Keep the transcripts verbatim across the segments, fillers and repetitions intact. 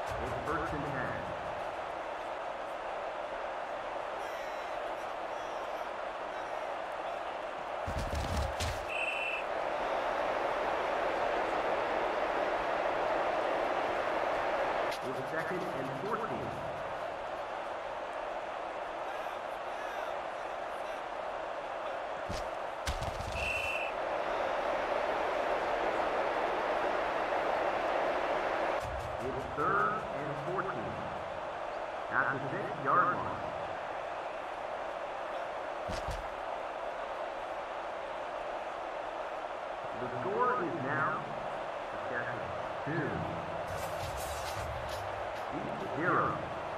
It's first and ten. It's second and fourteen. It's third and fourteen. At the six-yard line. The score is now Saskatchewan two. Zero.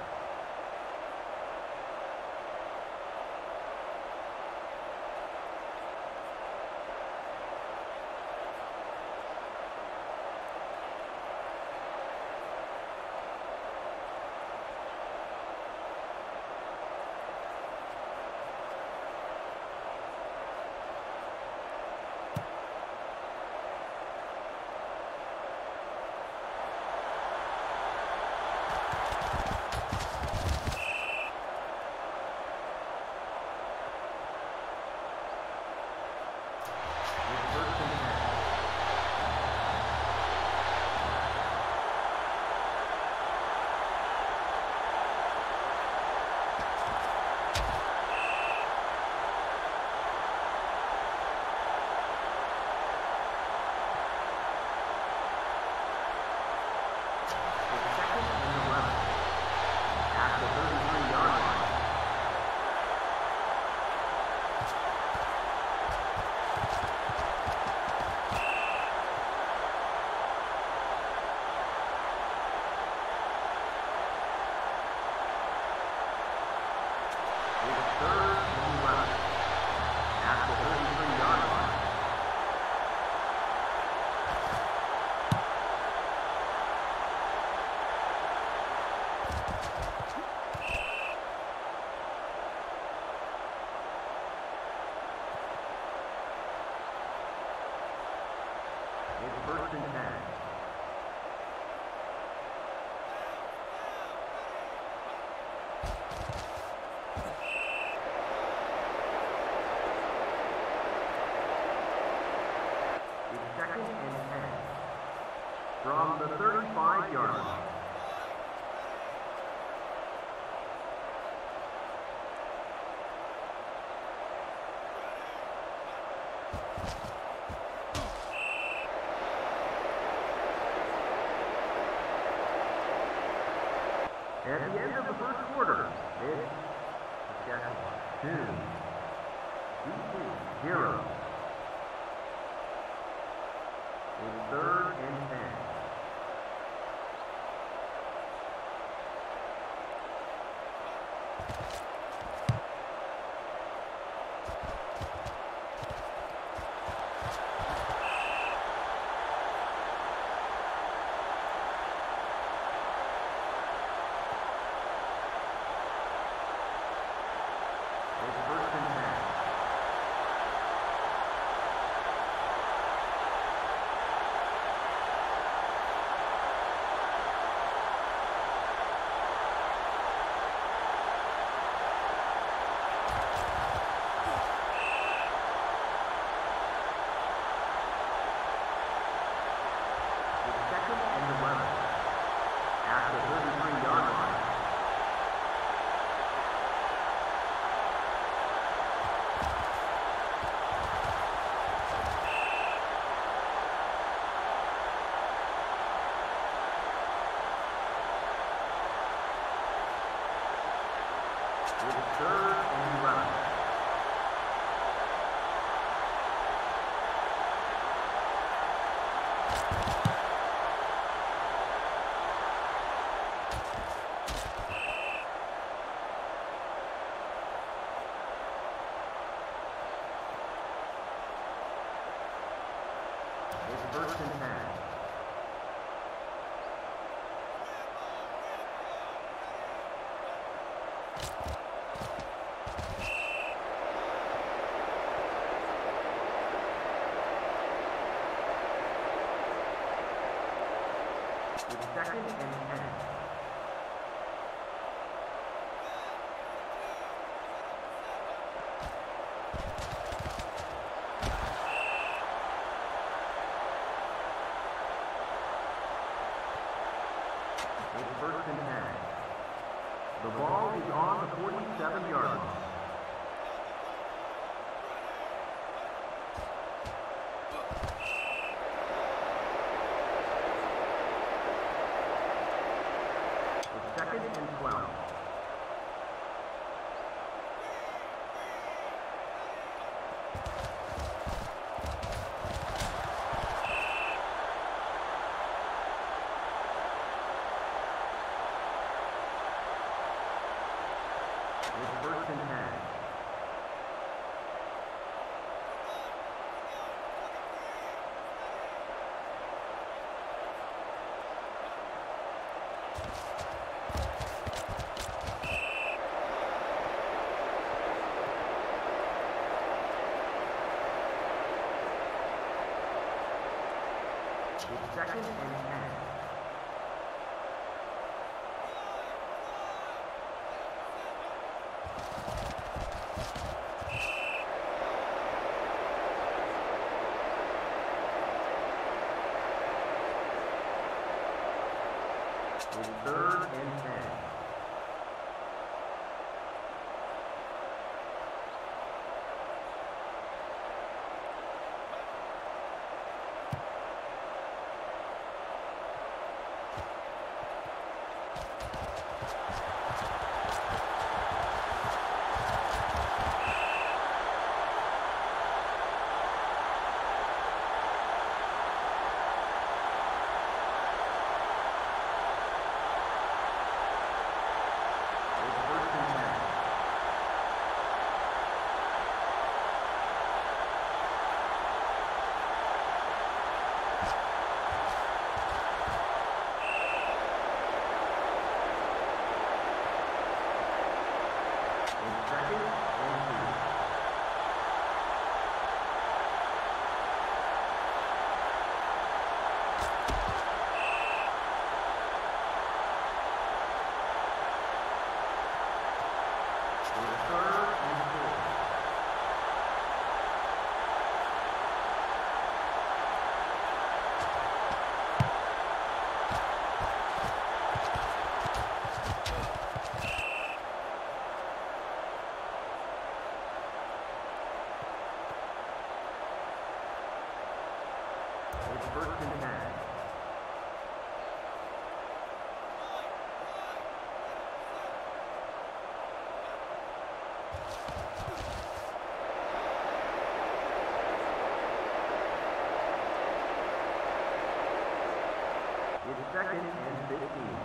First and ten. It's second and ten. From the thirty-five-yard line. At the end of the first quarter, it's Saskatchewan two, B C zero. It's third and ten. It's third and eleven. It's first and ten. It's second and ten. It's first and ten. The ball is on the forty-seven yard line. It's second and twelve. It's first and ten. It's second and ten. It's third and ten. It's first and ten. It's second and fifteen.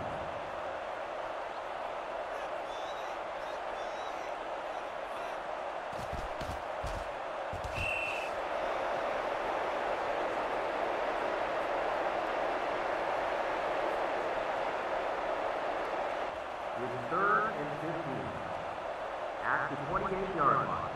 It's third and fifteen. At the twenty-eight yard line.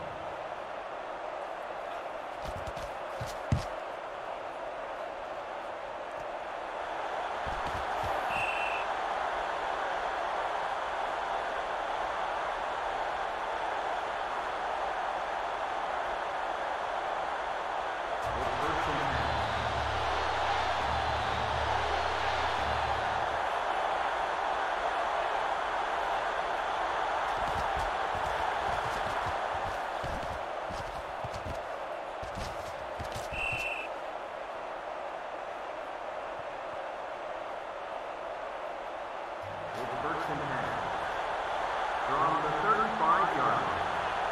First and ten. From the thirty-five yard line.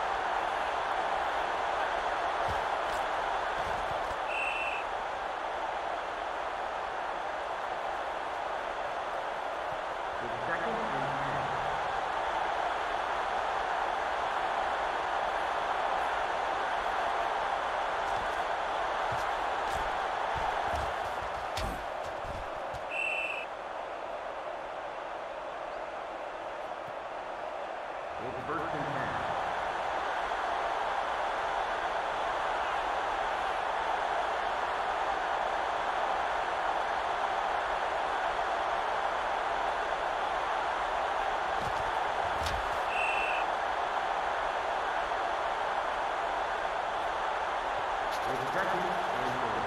It's second and ten. It's first and ten. It's second and goal.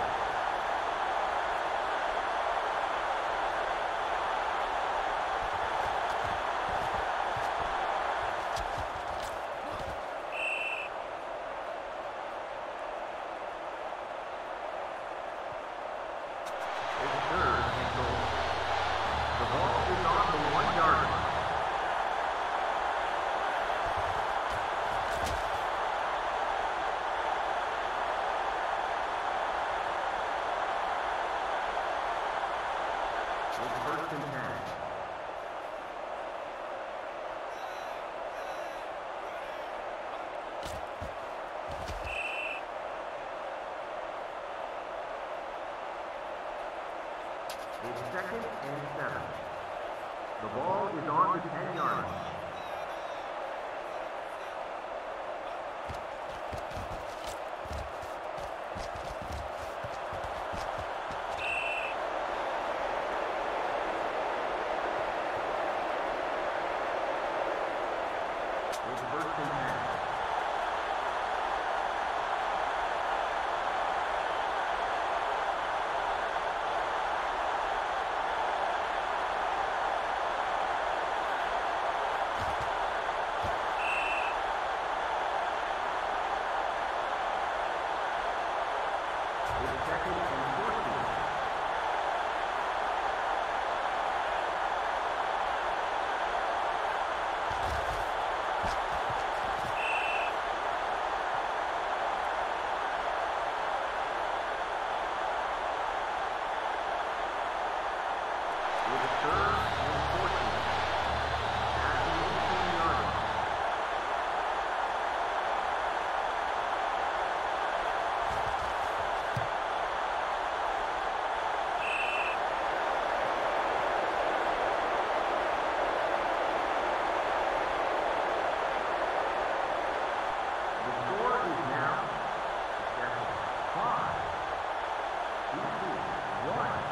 second and seven. The ball is on the ten-yard line. It's first and ten. It's second and fourteen. It's third and fourteen. At the eighteen-yard line. The score is now Saskatchewan five, B C one.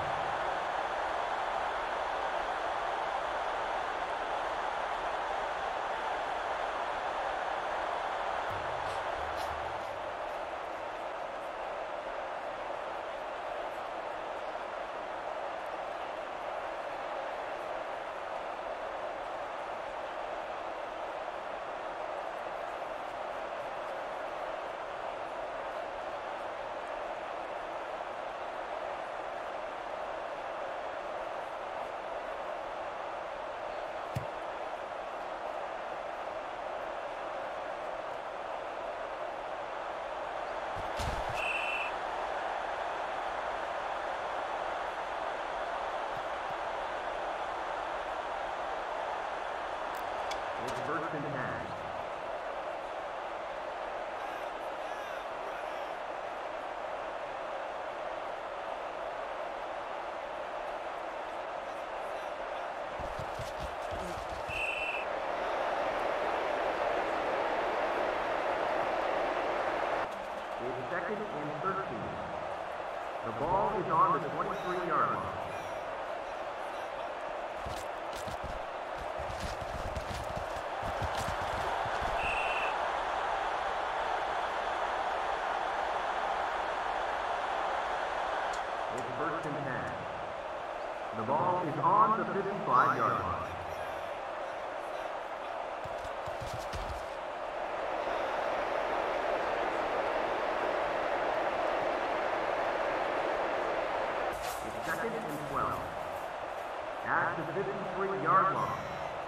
It's first and ten. It's second and thirteen. The ball is on the twenty-three-yard line. It's first and ten. The ball is on the fifty-five-yard line. It's second and twelve. At the fifty-three-yard line.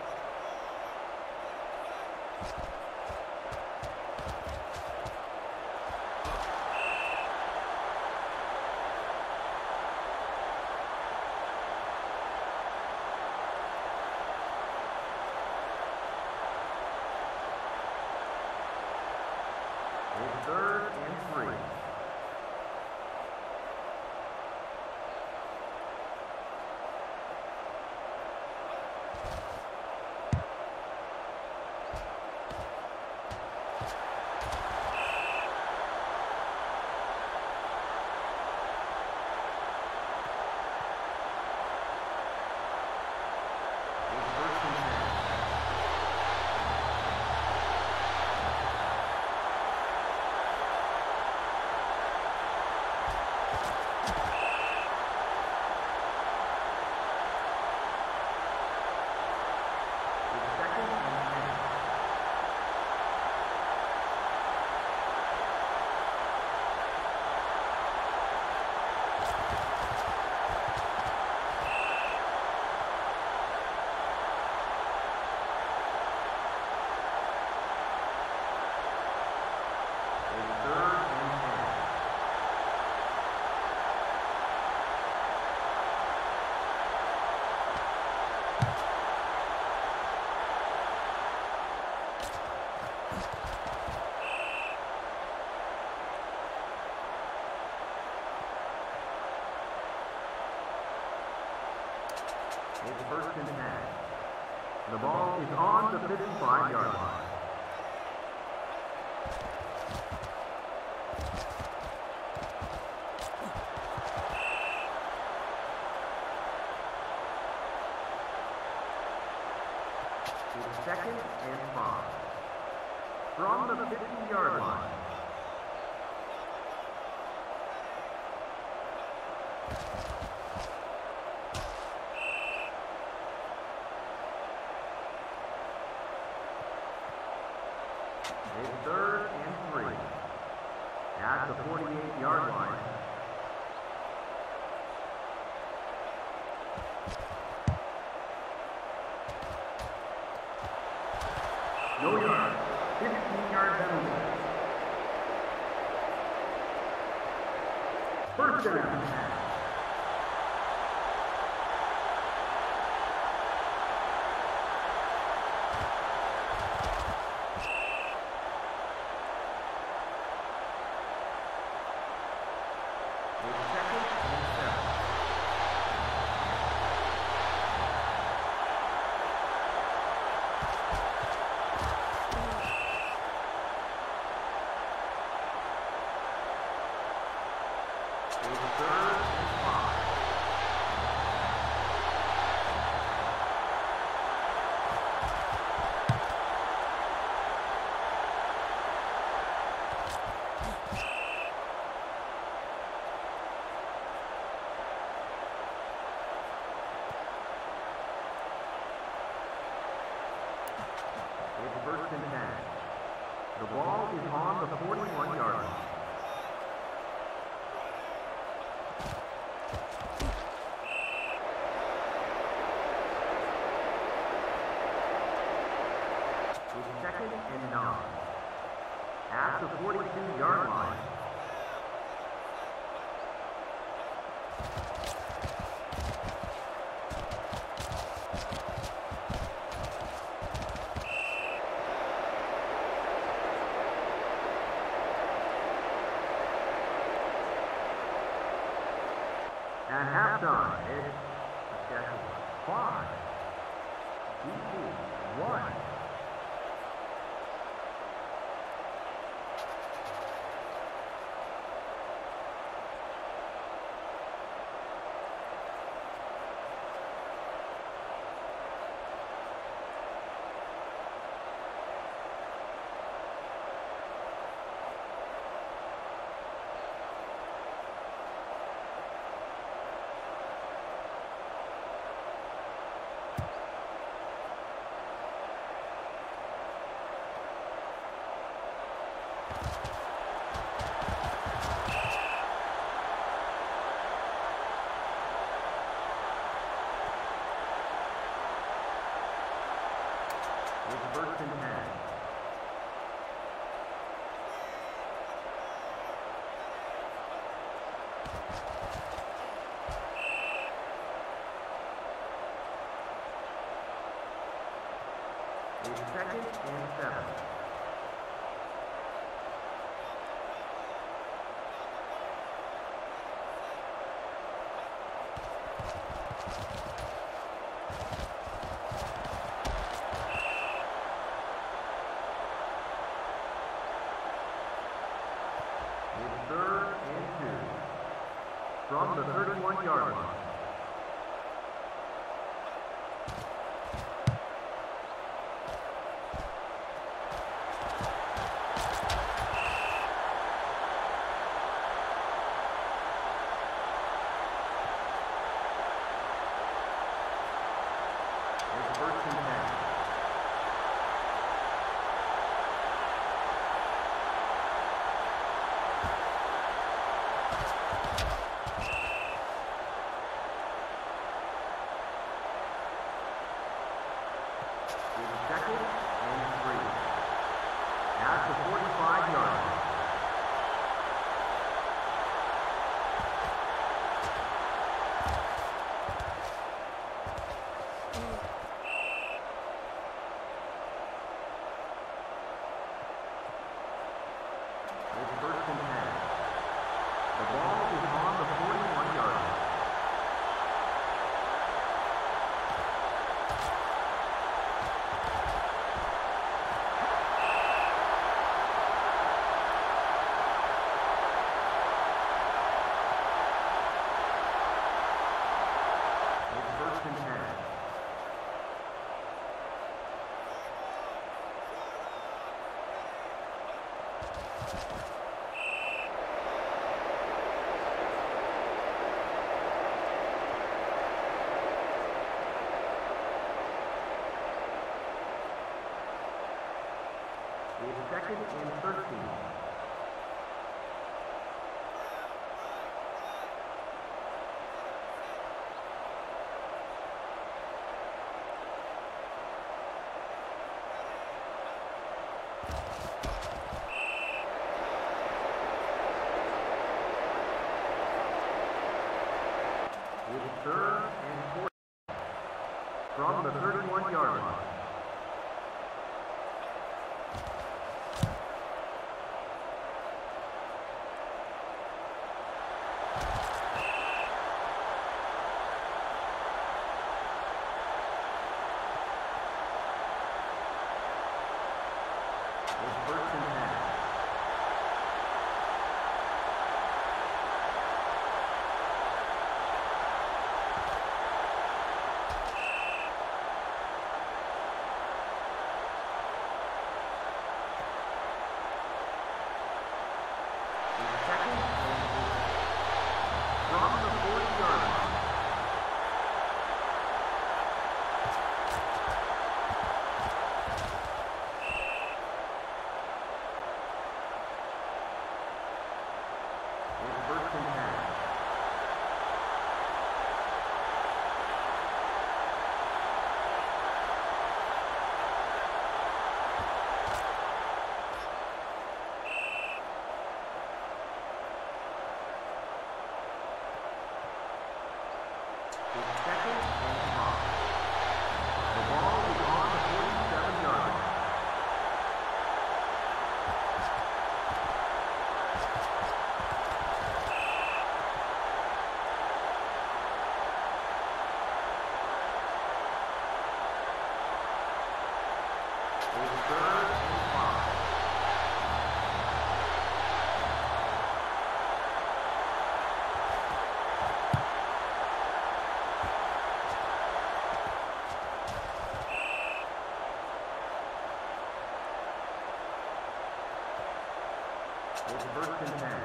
It's third and three. and ten. The ball is on the fifty-five-yard line. It's second and five. From the fifty-yard line. It's third and three. At the forty-eight-yard line. No yard. fifteen-yard penalty. First down. It's first and ten. The ball is on the forty-one-yard line. It's second and nine. At the forty-two-yard line. At halftime, it's Saskatchewan five, B C one. It's first and ten. It's second and seven. It's third and two. From the thirty-one-yard line. It's first and ten. Second and three. At the forty-five-yard line. It's first and ten. The ball is on the forty-one-yard line. It's second and thirteen. It's third and fourteen from the thirty-one yard line. It's first and ten. It's first and ten.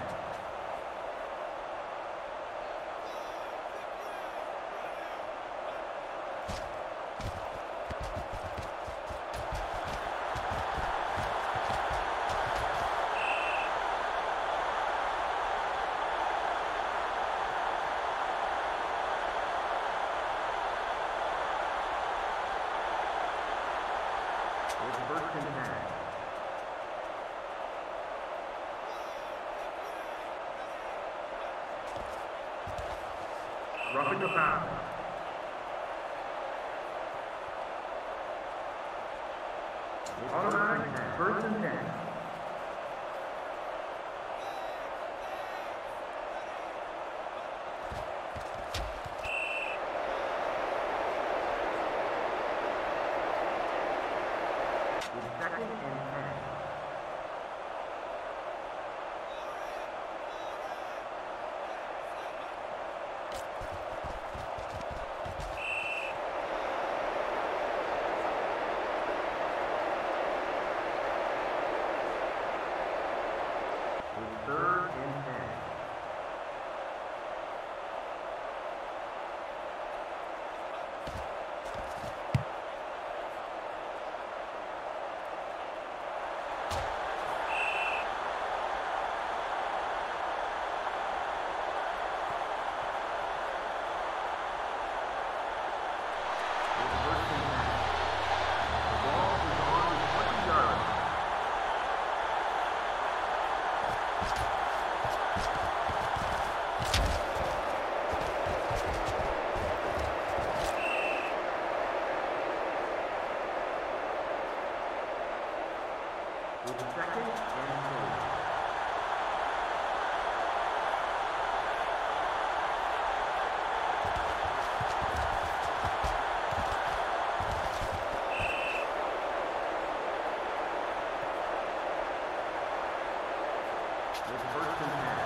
It's first and ten. Roughing the pass. Automatic, first and ten. It's second and ten. Third and ten. It's first and ten. The ball is on the twenty yard line. It's second and four. It's first and ten.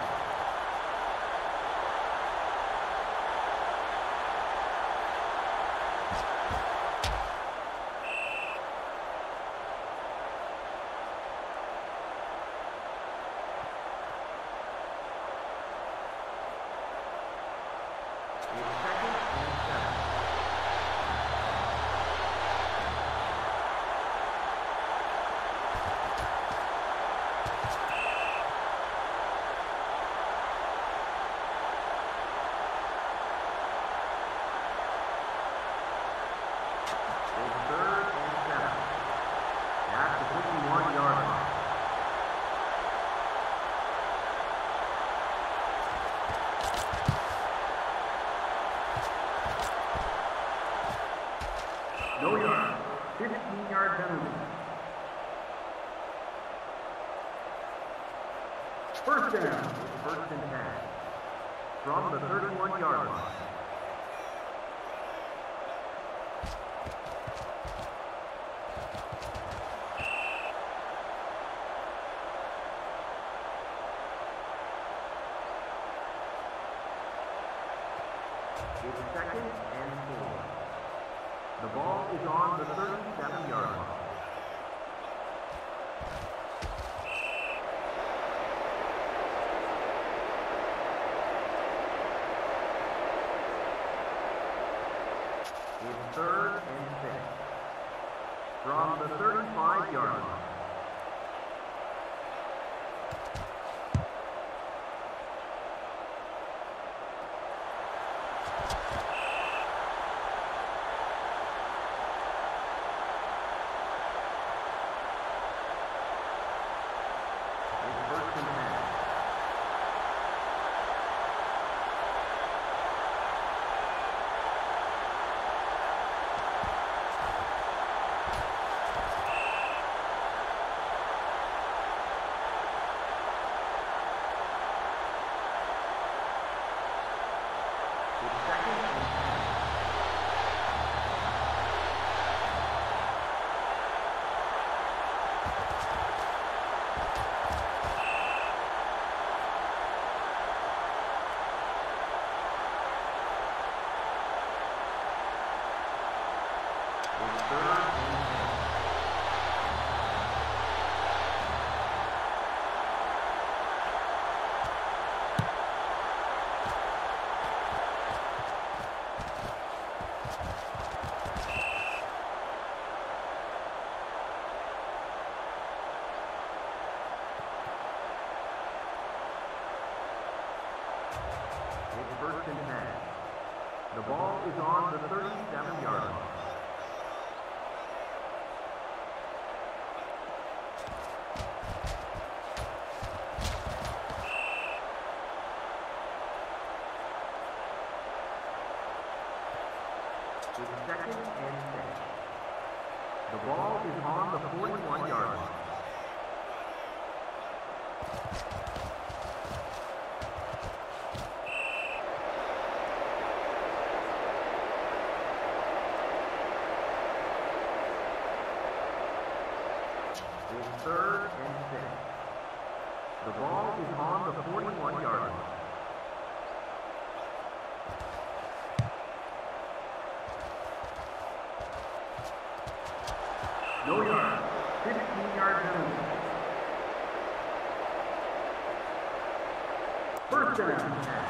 No yard. fifteen-yard penalty. First down. First and ten. From the thirty-one-yard line. It's second and four. The ball is on the thirty-seven-yard line. It's third and six. From the thirty-five-yard line. First and ten. The ball is on the thirty-seven-yard line. It's second and six. The ball is on the forty-one-yard line. It's third and six. The ball is on the forty-one-yard line. No yard. fifteen-yard penalty. First down.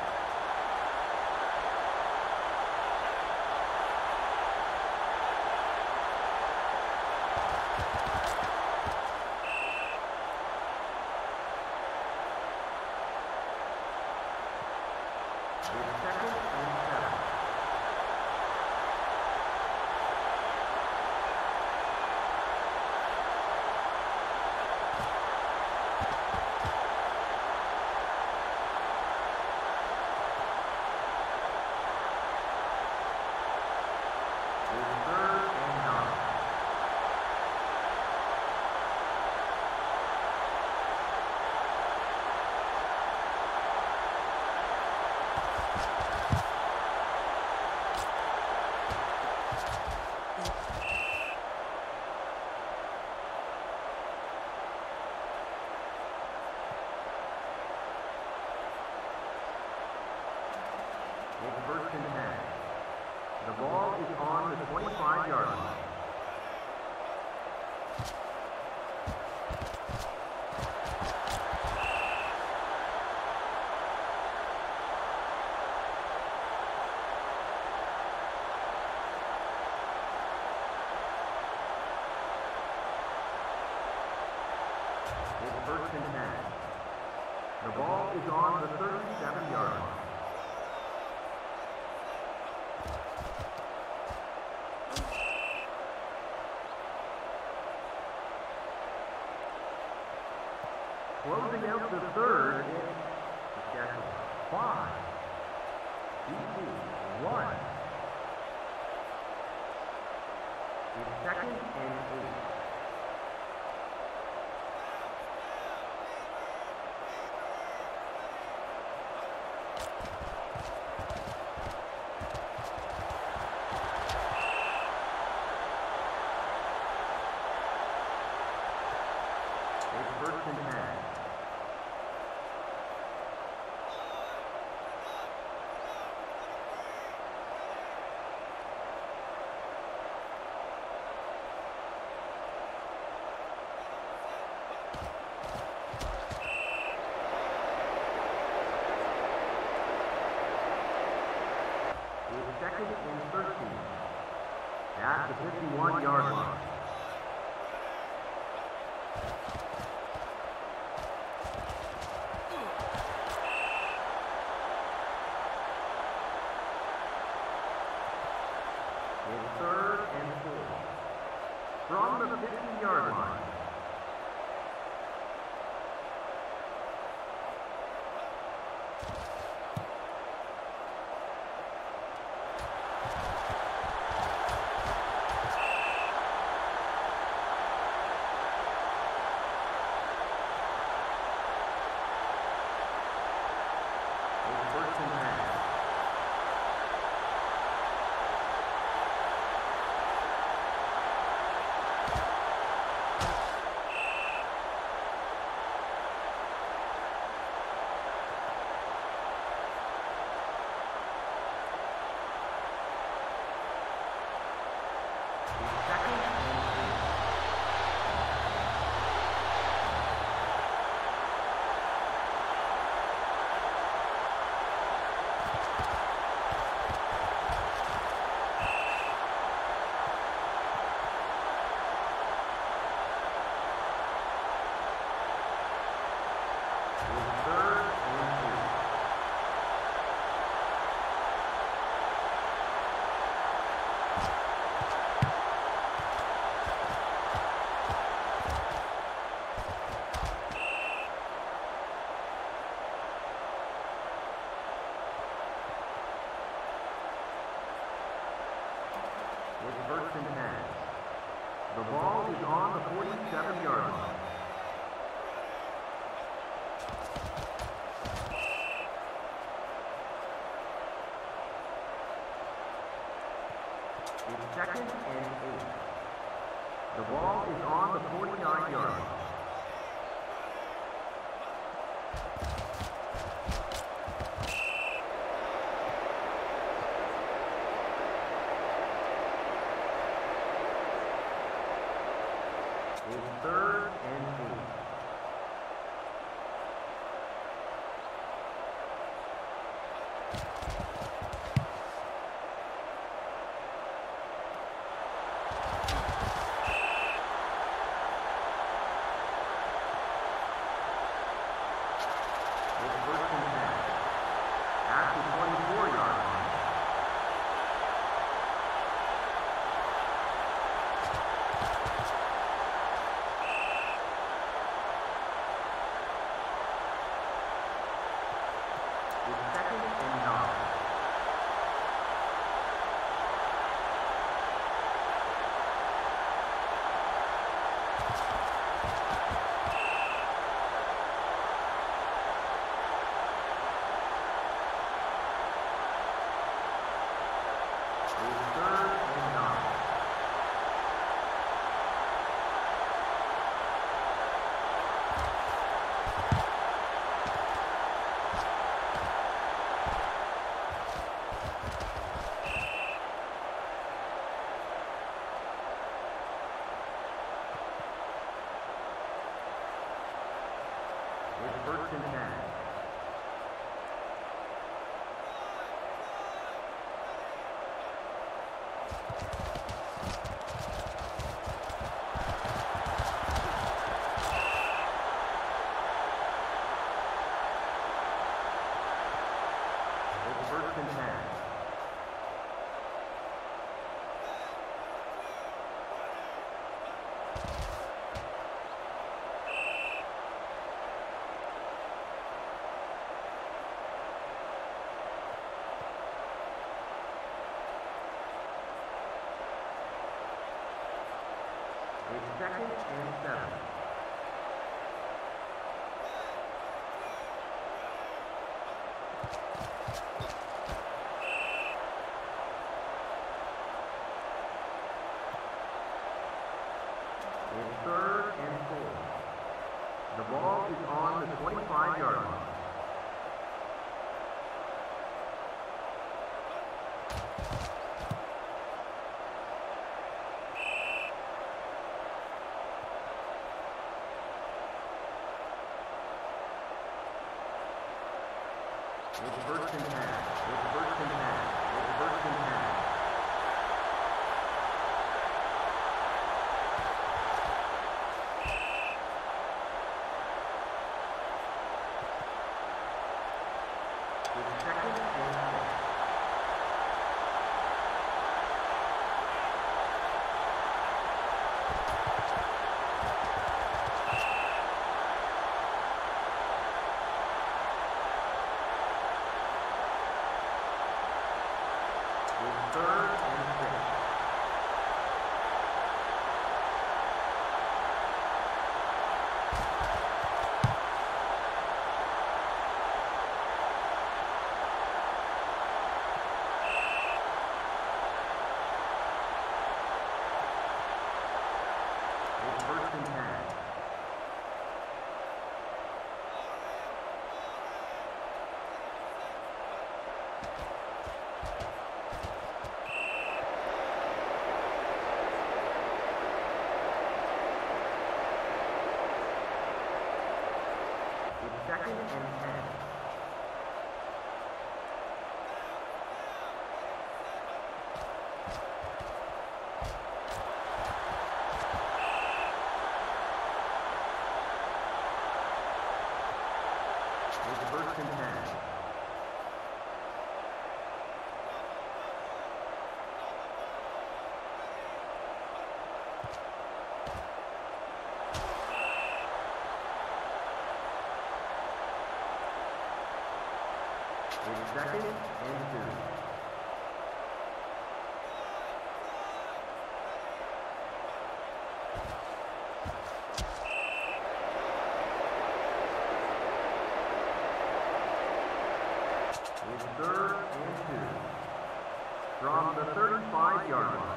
It's first and ten. The ball is on the twenty-five-yard line. It's first and ten. The ball is on the thirty-seven-yard line. Closing out the third is Saskatchewan five, B C one. It's second and eight. It's first and ten. Second and thirteen. At the fifty-one yard line. It's third and four. From the fifty yard line. It's first and ten. The ball is on the forty-seven yard line. It's second and eight. The ball is on the forty-nine yard line. It's third and eight. It's first and ten. At the twenty-four yard line. Second and nine. It's second and seven. It's third and four. The ball is on the twenty-five yard line. It's first and ten. It's first and ten. It's first and ten. It's second and six. It's third and six. It's first and ten. It's second and ten. It's first and ten. It's second and two. It's third and two. From the thirty-five yard line.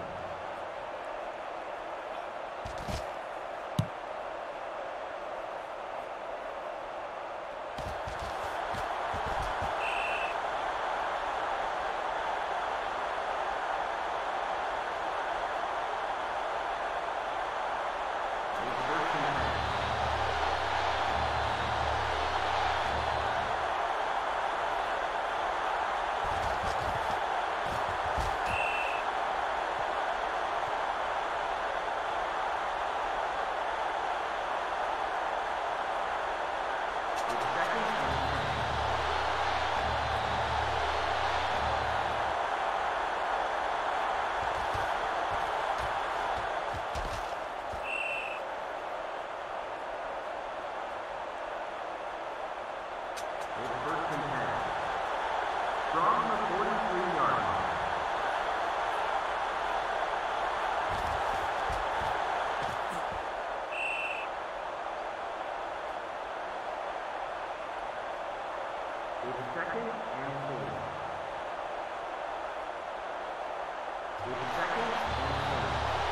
It's first and ten. From the forty-three yard line. It's second and four. It's second and four.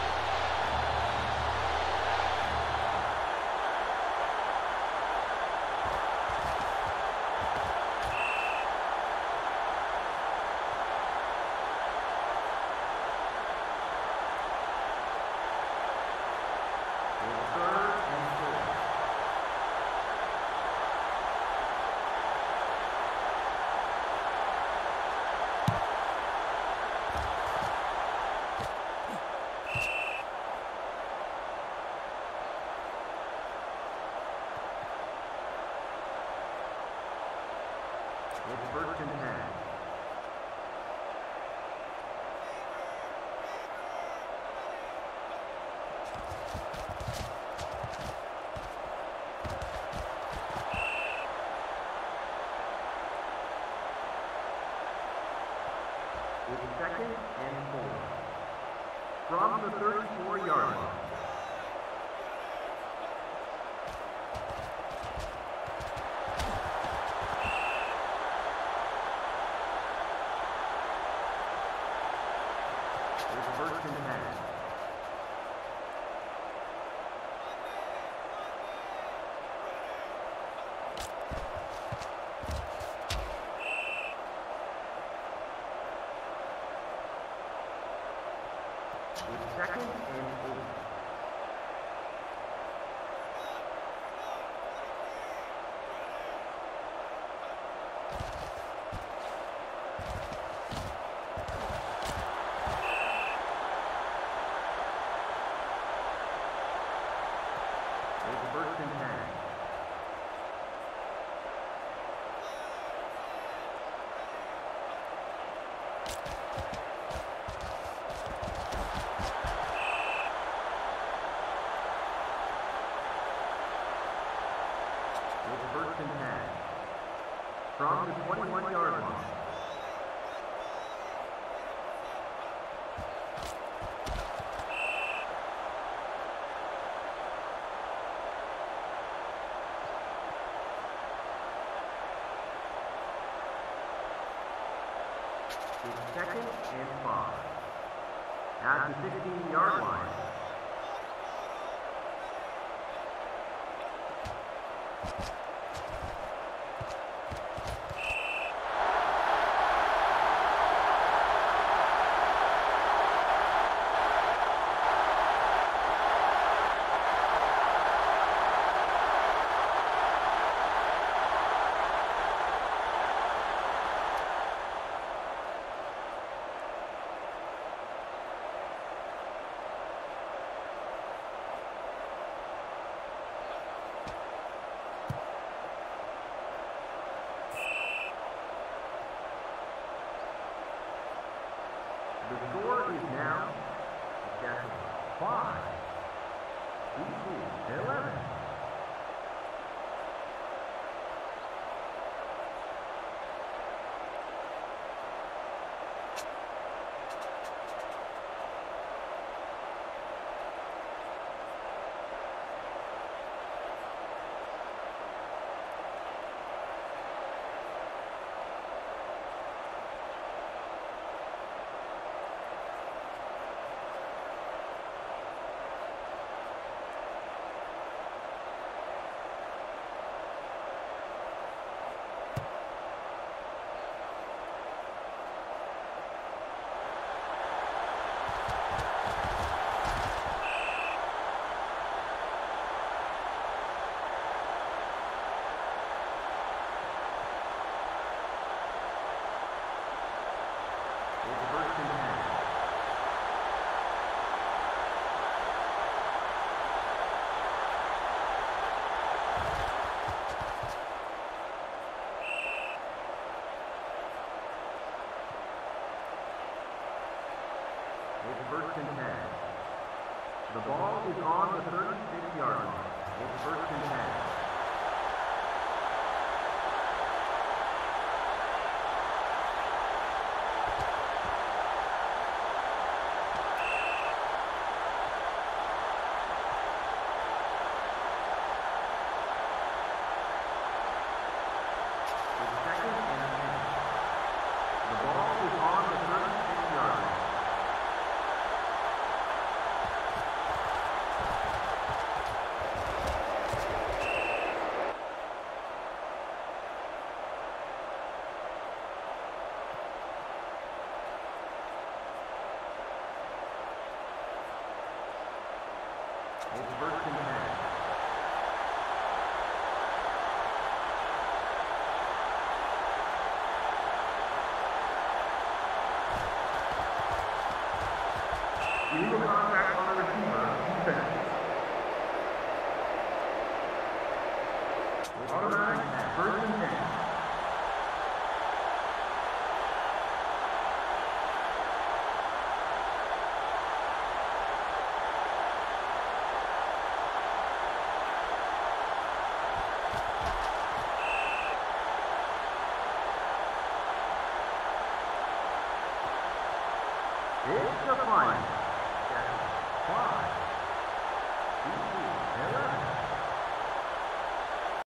It's first and ten. It's second and four. From the thirty-four yard line. second and eight. It's first and ten. First and ten. From the twenty-one yard line. It's second and five. At the sixteen yard line. The score is now Saskatchewan five, B C eleven. It's first and ten. The ball is on the thirty-six yard line. It's first and ten. It's second and ten. The ball is on the thirty-six yard line. It's first and ten. Illegal contact on the receiver, defense. Automatic, first and ten. It's the final. Five.